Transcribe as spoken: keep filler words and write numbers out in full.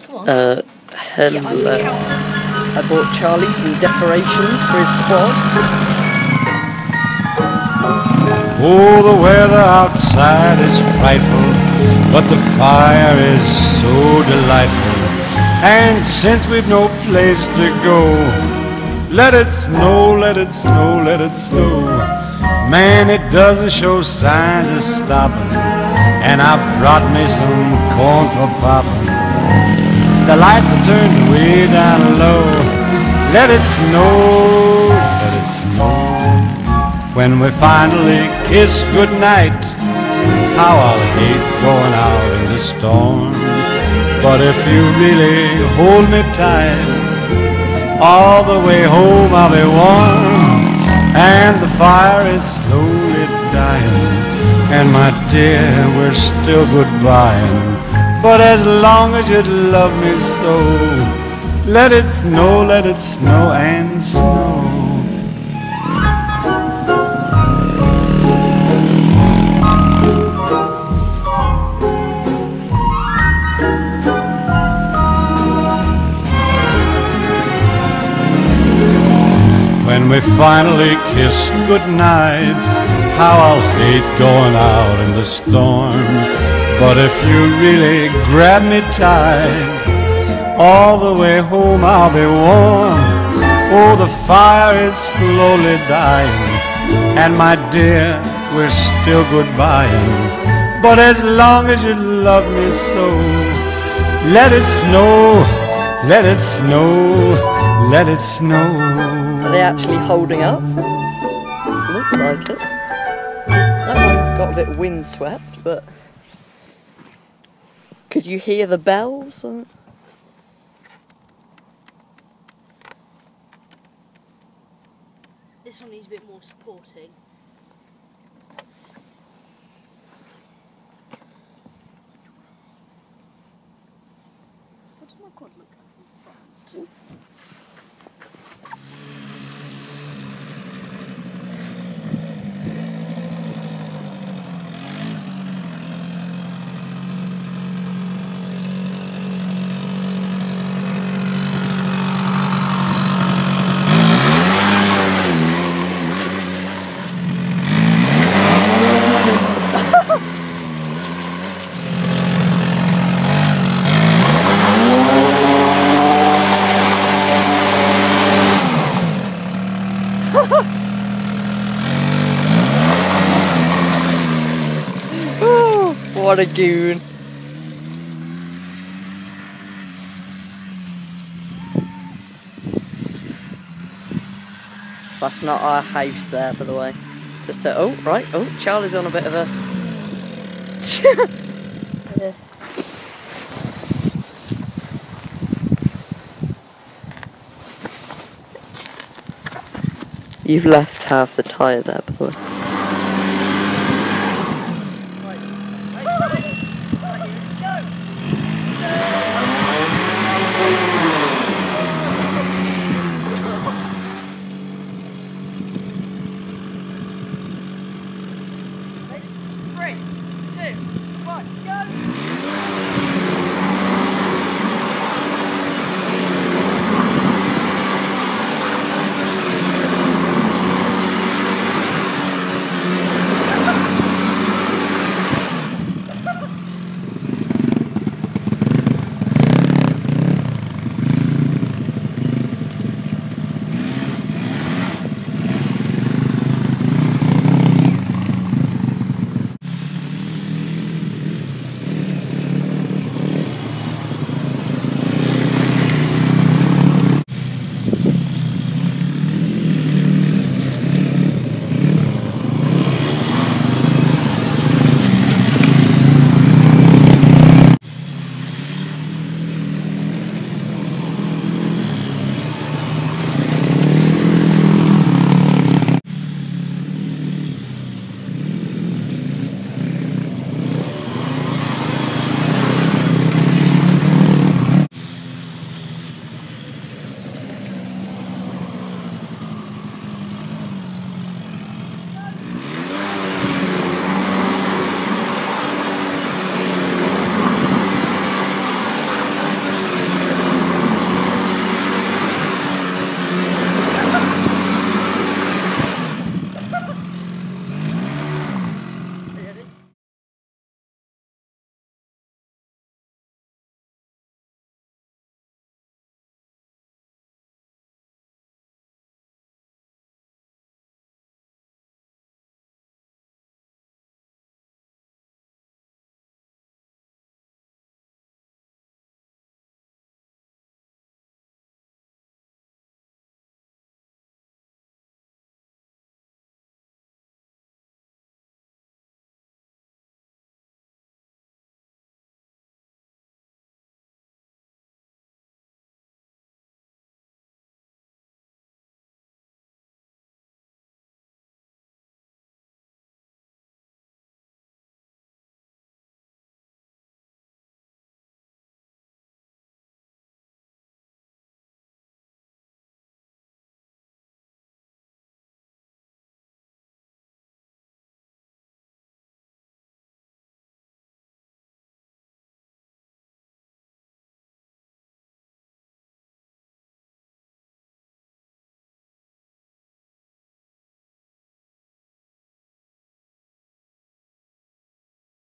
Uh, hello. I bought Charlie some decorations for his quad. Oh, the weather outside is frightful, but the fire is so delightful. And since we've no place to go, let it snow, let it snow, let it snow. Man, it doesn't show signs of stopping, and I brought me some corn for popping. The lights are turned way down low. Let it snow, let it snow. When we finally kiss goodnight, how I'll hate going out in the storm. But if you really hold me tight, all the way home I'll be warm. And the fire is slowly dying, and my dear, we're still goodbying. But as long as you love me so, let it snow, let it snow and snow. When we finally kiss goodnight, how I'll hate going out in the storm. But if you really grab me tight, all the way home I'll be warm. Oh, the fire is slowly dying, and my dear, we're still goodbying. But as long as you love me so, let it snow, let it snow, let it snow. Are they actually holding up? Looks like it. That one's got a bit windswept, but could you hear the bells? This one needs a bit more supporting. What does my quad look like in front? Oh, what a goon. That's not our house there, by the way. Just to, oh, right, oh, Charlie's on a bit of a... yeah. You've left half the tyre there, by the way.